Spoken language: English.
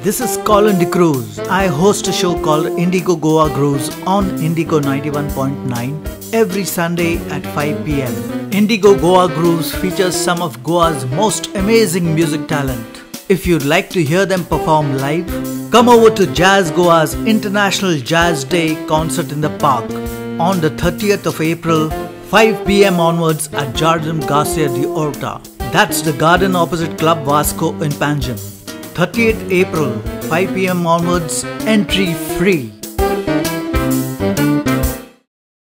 This is Colin DeCruz. I host a show called Indigo Goa Grooves on Indigo 91.9 every Sunday at 5 p.m. Indigo Goa Grooves features some of Goa's most amazing music talent. If you'd like to hear them perform live, come over to Jazz Goa's International Jazz Day concert in the park on the 30th of April, 5 p.m. onwards at Jardin Garcia de Horta. That's the garden opposite Club Vasco in Panjim. 30th April, 5 p.m. onwards, entry free.